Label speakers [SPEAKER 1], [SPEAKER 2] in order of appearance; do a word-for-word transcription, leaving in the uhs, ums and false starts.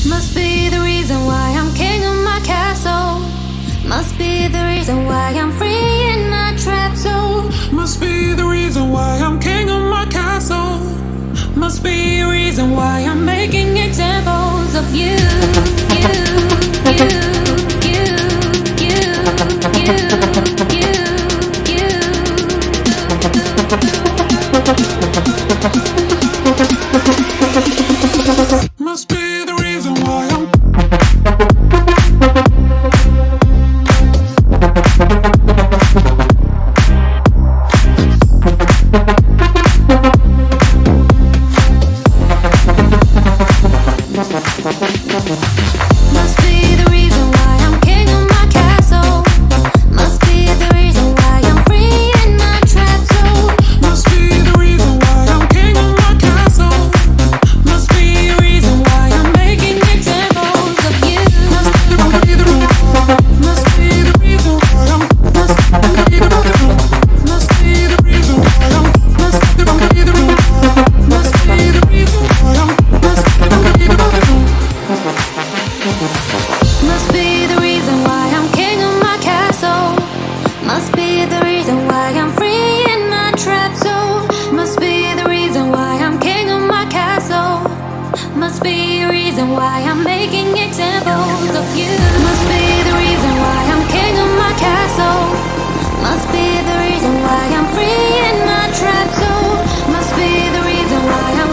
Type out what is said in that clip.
[SPEAKER 1] Must be the reason why I'm king of my castle. Must be the reason why I'm free in my trap zone.
[SPEAKER 2] Must be the reason why I'm king of my castle.
[SPEAKER 1] Must be a reason why I'm making examples of you, you, you, you, you, you, you, you.
[SPEAKER 2] Must be the reason why I'm
[SPEAKER 1] Must be the reason why I'm king of my castle. Must be the reason why I'm free in my trap zone.
[SPEAKER 2] Must be the reason why I'm king of my castle.
[SPEAKER 1] Must be a reason why I'm making examples of you.
[SPEAKER 2] Must be the reason Must be the reason why I'm Must be the Must be the reason why I'm Must be the Must be the reason why I'm Must be the
[SPEAKER 1] Must be the reason why I'm king of my castle. Must be the reason why I'm free in my trap zone. Must be the reason why I'm king of my castle. Must be a reason why I'm making examples of you. Must be the reason why I'm king of my castle. Must be the reason why I'm free in my trap zone. Must be the reason why I'm